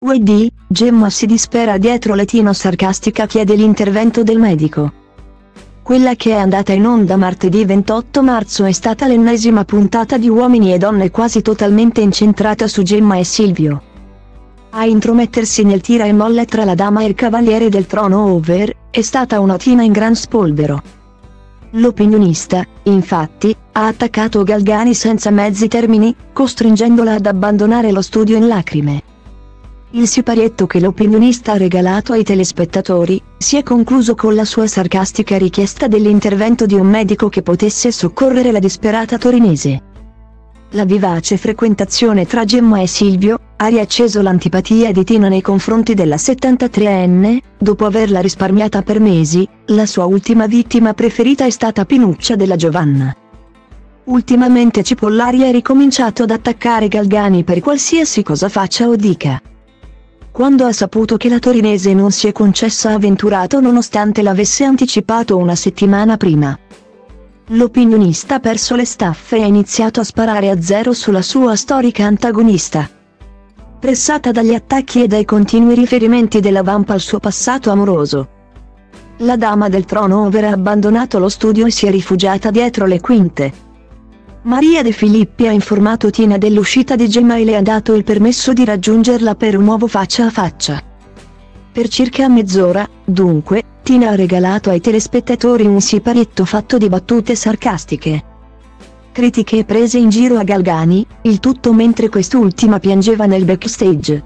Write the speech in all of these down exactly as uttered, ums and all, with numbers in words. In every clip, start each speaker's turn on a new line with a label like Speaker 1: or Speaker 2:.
Speaker 1: Uedi, Gemma si dispera dietro la tina sarcastica, chiede l'intervento del medico. Quella che è andata in onda martedì ventotto marzo è stata l'ennesima puntata di Uomini e Donne quasi totalmente incentrata su Gemma e Silvio. A intromettersi nel tira e molla tra la dama e il cavaliere del trono over, è stata una tina in gran spolvero. L'opinionista, infatti, ha attaccato Galgani senza mezzi termini, costringendola ad abbandonare lo studio in lacrime. Il siparietto che l'opinionista ha regalato ai telespettatori si è concluso con la sua sarcastica richiesta dell'intervento di un medico che potesse soccorrere la disperata torinese. La vivace frequentazione tra Gemma e Silvio ha riacceso l'antipatia di Tina nei confronti della settantatreenne, dopo averla risparmiata per mesi. La sua ultima vittima preferita è stata Pinuccia della Giovanna. Ultimamente Cipollari ha ricominciato ad attaccare Galgani per qualsiasi cosa faccia o dica. Quando ha saputo che la torinese non si è concessa avventurato nonostante l'avesse anticipato una settimana prima. L'opinionista ha perso le staffe e ha iniziato a sparare a zero sulla sua storica antagonista. Pressata dagli attacchi e dai continui riferimenti della Vampa al suo passato amoroso, la dama del trono over ha abbandonato lo studio e si è rifugiata dietro le quinte. Maria De Filippi ha informato Tina dell'uscita di Gemma e le ha dato il permesso di raggiungerla per un nuovo faccia a faccia. Per circa mezz'ora, dunque, Tina ha regalato ai telespettatori un siparietto fatto di battute sarcastiche, critiche e prese in giro a Galgani, il tutto mentre quest'ultima piangeva nel backstage.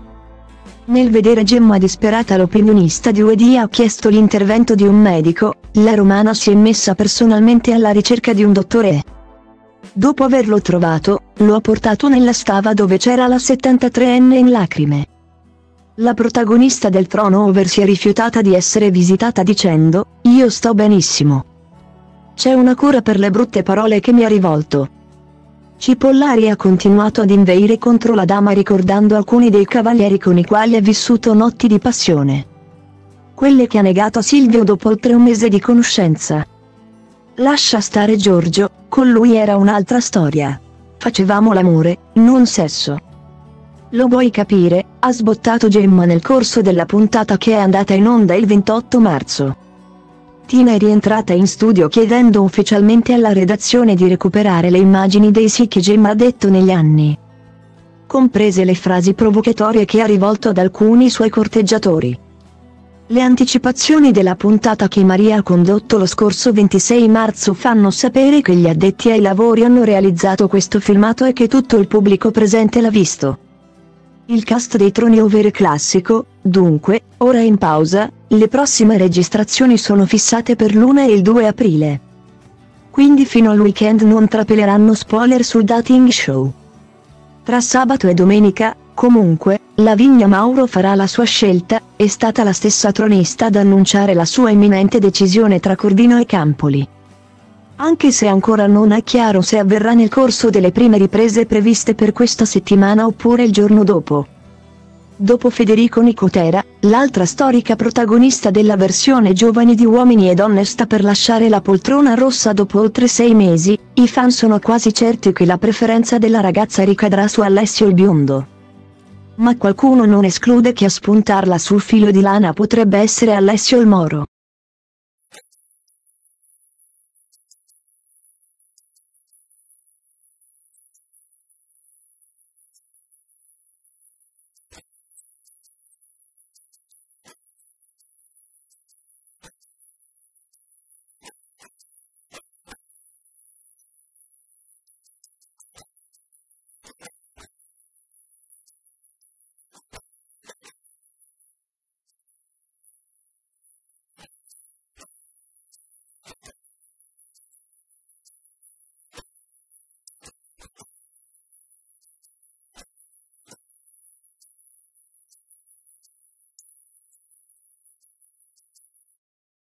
Speaker 1: Nel vedere Gemma disperata, l'opinionista di Uedi ha chiesto l'intervento di un medico. La romana si è messa personalmente alla ricerca di un dottore. Dopo averlo trovato, lo ha portato nella stava dove c'era la settantatreenne in lacrime. La protagonista del trono over si è rifiutata di essere visitata dicendo: "Io sto benissimo. C'è una cura per le brutte parole che mi ha rivolto". Cipollari ha continuato ad inveire contro la dama ricordando alcuni dei cavalieri con i quali ha vissuto notti di passione. Quelle che ha negato a Silvio dopo oltre un mese di conoscenza. Lascia stare Giorgio, con lui era un'altra storia. Facevamo l'amore, non sesso. Lo vuoi capire? Ha sbottato Gemma nel corso della puntata che è andata in onda il ventotto marzo. Tina è rientrata in studio chiedendo ufficialmente alla redazione di recuperare le immagini dei sì che Gemma ha detto negli anni, comprese le frasi provocatorie che ha rivolto ad alcuni suoi corteggiatori. Le anticipazioni della puntata che Maria ha condotto lo scorso ventisei marzo fanno sapere che gli addetti ai lavori hanno realizzato questo filmato e che tutto il pubblico presente l'ha visto. Il cast dei Troni over classico, dunque, ora è in pausa. Le prossime registrazioni sono fissate per l'uno e il due aprile. Quindi fino al weekend non trapeleranno spoiler sul dating show. Tra sabato e domenica, comunque, Lavinia Mauro farà la sua scelta. È stata la stessa tronista ad annunciare la sua imminente decisione tra Corvino e Campoli. Anche se ancora non è chiaro se avverrà nel corso delle prime riprese previste per questa settimana oppure il giorno dopo. Dopo Federico Nicotera, l'altra storica protagonista della versione giovane di Uomini e Donne sta per lasciare la poltrona rossa dopo oltre sei mesi. I fan sono quasi certi che la preferenza della ragazza ricadrà su Alessio il biondo. Ma qualcuno non esclude che a spuntarla sul filo di lana potrebbe essere Alessio il Moro.